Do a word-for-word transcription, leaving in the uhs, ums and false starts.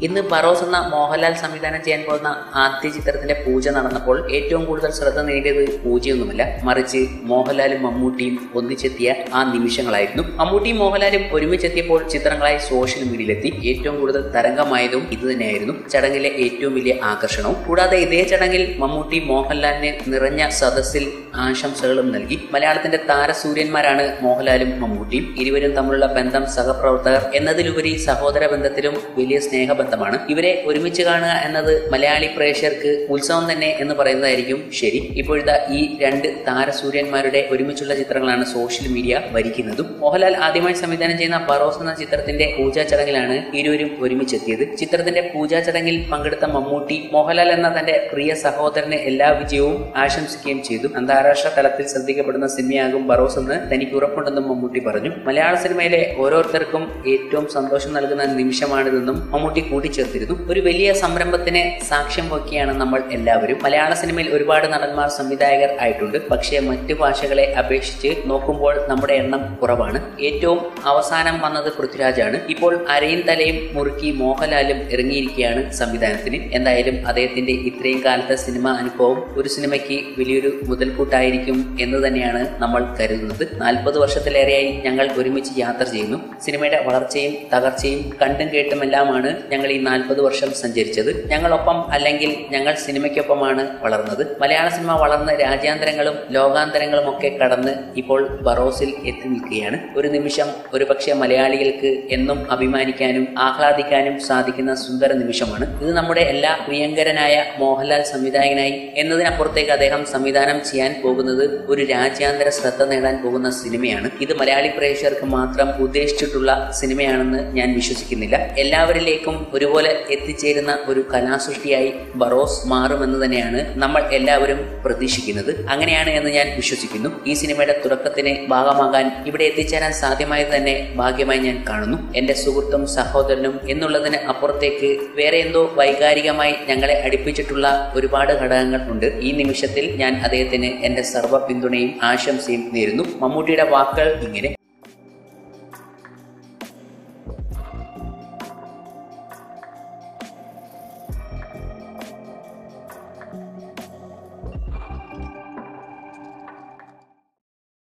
ഇന്ന് ബറോസ് എന്ന മോഹൻലാൽ സംവിധാനം ചെയ്യാൻ പോകുന്ന ആദ്യ ചിത്രത്തിന്റെ പൂജ നടന്നപ്പോൾ ഏറ്റവും കൂടുതൽ ശ്രദ്ധ നേടിയത് പൂജയൊന്നുമല്ല, മറിച്ച് മോഹൻലാലും മമ്മൂട്ടിയും ഒന്നിച്ചെത്തിയ ആ നിമിഷങ്ങളായിരുന്നു. മമ്മൂട്ടിയും മോഹൻലാലും ഒരുമിച്ചെത്തിയപ്പോൾ ചിത്രങ്ങളായി സോഷ്യൽ മീഡിയയിലെത്തി. ഏറ്റവും കൂടുതൽ തരംഗമായതും ഇതുതന്നെയായിരുന്നു ചടങ്ങിലെ ഏറ്റവും വലിയ ആകർഷണവും. കൂടാതെ ഇതേ ചടങ്ങിൽ മമ്മൂട്ടി മോഹൻലാലിന് നിറഞ്ഞ സദസ്സിൽ ആശംസകളും നൽകി. മലയാളത്തിന്റെ താരസൂര്യന്മാരാണ് മോഹൻലാലും മമ്മൂട്ടിയും. ഇരുവരും തമ്മിലുള്ള ബന്ധം സഹപ്രവർത്തകർ എന്നതിലുപരി സഹോദര ബന്ധത്തിലും വലിയ സ്നേഹബന്ധമാണ്. ഇവരെ ഒരുമിച്ച് കാണുക എന്നത് മലയാളി പ്രേക്ഷകർക്ക് ഉത്സവം തന്നെ എന്ന് പറയുന്നതായിരിക്കും ശരി. ഇപ്പോഴത്തെ ഈ രണ്ട് താരസൂര്യന്മാരുടെ ഒരുമിച്ചുള്ള ചിത്രങ്ങളാണ് സോഷ്യൽ മീഡിയ ഭരിക്കുന്നതും. മോഹൻലാൽ ആദ്യമായി സംവിധാനം ചെയ്യുന്ന ബറോസ് എന്ന ചിത്രത്തിന്റെ പൂജാ ചടങ്ങിലാണ് ഇരുവരും ഒരുമിച്ചെത്തിയത്. ചിത്രത്തിന്റെ പൂജാ ചടങ്ങിൽ പങ്കെടുത്ത മമ്മൂട്ടി മോഹൻലാൽ എന്ന തന്റെ പ്രിയ സഹോദരന് എല്ലാ വിജയവും ആശംസിക്കുകയും ചെയ്തു. അന്താരാഷ്ട്ര തലത്തിൽ ശ്രദ്ധിക്കപ്പെടുന്ന സിനിമയാകും ബറോസ് എന്ന് തനിക്ക് ഉറപ്പുണ്ടെന്നും മമ്മൂട്ടി പറഞ്ഞു. മലയാള സിനിമയിലെ ഓരോരുത്തർക്കും ഏറ്റവും സന്തോഷം നൽകുന്ന നിമിഷമാണിതെന്നും മമ്മൂട്ടി കൂട്ടിച്ചേർത്തിരുന്നു. ഒരു വലിയ സംരംഭത്തിന് സാക്ഷ്യം വഹിക്കുകയാണ് നമ്മൾ എല്ലാവരും. മലയാള സിനിമയിൽ ഒരുപാട് നടന്മാർ സംവിധായകർ ആയിട്ടുണ്ട്. പക്ഷേ മറ്റു ഭാഷകളെ അപേക്ഷിച്ച് നോക്കുമ്പോൾ നമ്മുടെ എണ്ണം കുറവാണ്. ഏറ്റവും അവസാനം വന്നത് പൃഥ്വിരാജാണ്. ഇപ്പോൾ അരയും തലയും മുറുക്കി മോഹൻലാലും ഇറങ്ങിയിരിക്കുകയാണ് സംവിധാനത്തിന്. എന്തായാലും അദ്ദേഹത്തിന്റെ ഇത്രയും കാലത്തെ സിനിമ അനുഭവം ഒരു സിനിമയ്ക്ക് വലിയൊരു മുതൽക്കൂട്ടായിരിക്കും എന്ന് തന്നെയാണ് നമ്മൾ കരുതുന്നത്. നാൽപ്പത് വർഷത്തിലേറെയായി ഞങ്ങൾ ഒരുമിച്ച് യാത്ര ചെയ്യുന്നു. സിനിമയുടെ വളർച്ചയും തകർച്ചയും കണ്ടും കേട്ടുമെല്ലാമാണ് ഞങ്ങൾ ഈ നാൽപ്പത് വർഷം സഞ്ചരിച്ചത്. ഞങ്ങളൊപ്പം അല്ലെങ്കിൽ ഞങ്ങൾ സിനിമയ്ക്കൊപ്പമാണ് വളർന്നത്. മലയാള സിനിമ വളർന്ന് രാജ്യാന്തരങ്ങളും ലോകാന്തരങ്ങളും ഒക്കെ കടന്ന് ഇപ്പോൾ ബറോസിൽ എത്തി നിൽക്കുകയാണ്. ഒരു നിമിഷം ഒരുപക്ഷെ മലയാളികൾക്ക് എന്നും അഭിമാനിക്കാനും ആഹ്ലാദിക്കാനും സാധിക്കുന്ന സുന്ദര നിമിഷമാണ് ഇത്. നമ്മുടെ എല്ലാ പ്രിയങ്കരനായ മോഹൻലാൽ സംവിധായകനായി എന്നതിനപ്പുറത്തേക്ക് അദ്ദേഹം സംവിധാനം ചെയ്യാൻ പോകുന്നത് ഒരു രാജ്യാന്തര ശ്രദ്ധ നേടാൻ പോകുന്ന സിനിമയാണ്. ഇത് മലയാളി പ്രേക്ഷകർക്ക് മാത്രം ഉദ്ദേശിച്ചിട്ടുള്ള സിനിമയാണെന്ന് ഞാൻ വിശ്വസിക്കുന്നില്ല. എല്ലാവരിലേക്കും ഒരുപോലെ എത്തിച്ചേരുന്ന ഒരു കലാസൃഷ്ടിയായി ബറോസ് മാറുമെന്ന് തന്നെയാണ് നമ്മൾ എല്ലാവരും പ്രതീക്ഷിക്കുന്നത്. അങ്ങനെയാണ് എന്ന് ഞാൻ വിശ്വസിക്കുന്നു. ഈ സിനിമയുടെ തുടക്കത്തിന് ഭാഗമാകാൻ ഇവിടെ എത്തിച്ചേരാൻ സാധ്യമായത് തന്നെ ഭാഗ്യമായി ഞാൻ കാണുന്നു. എന്റെ സുഹൃത്തും സഹോദരനും എന്നുള്ളതിന് അപ്പുറത്തേക്ക് വേറെ എന്തോ വൈകാരികമായി ഞങ്ങളെ അടുപ്പിച്ചിട്ടുള്ള ഒരുപാട് ഘടകങ്ങൾ ഉണ്ട്. ഈ നിമിഷത്തിൽ ഞാൻ അദ്ദേഹത്തിന് എന്റെ സർവ്വ പിന്തുണയും ആശംസയും നേരുന്നു. മമ്മൂട്ടിയുടെ വാക്കുകൾ ഇങ്ങനെ: